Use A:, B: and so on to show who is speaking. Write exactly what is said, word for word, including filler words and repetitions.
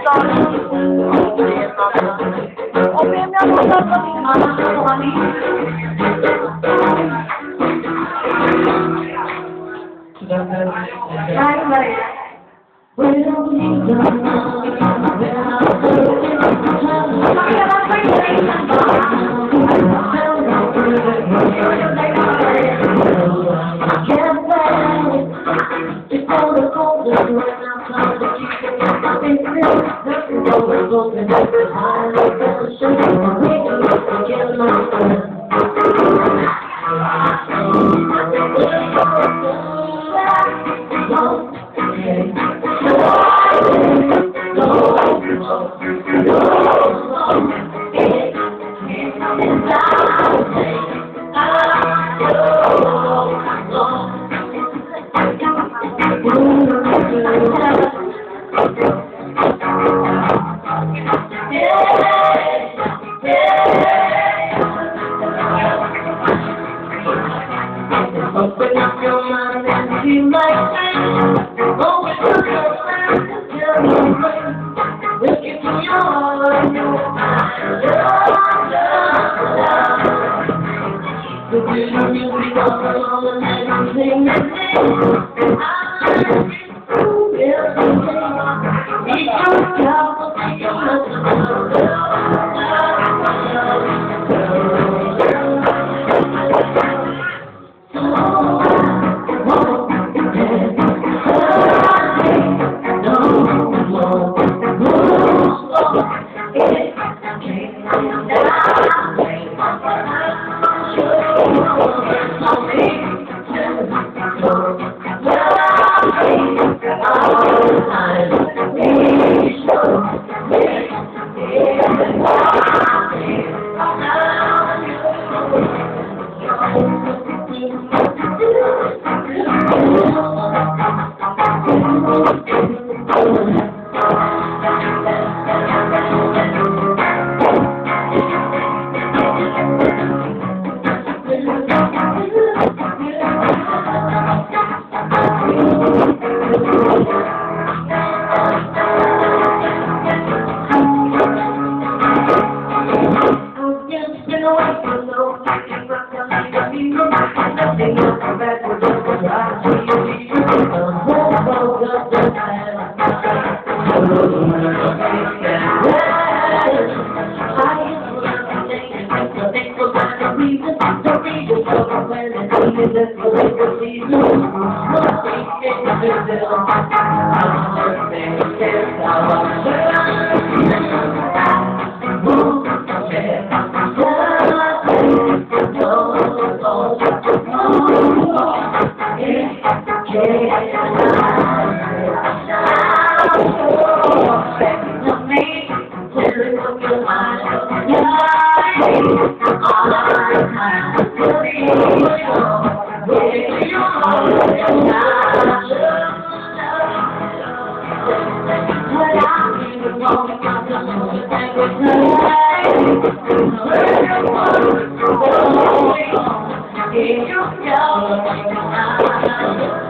A: Open up your mind and feel like that. Always look around and tell me when. Look into your heart and your eyes. Love, love, love. The beauty music all along and everything you say. I love you every day. It's your job to take a look around. Love, love, love. If you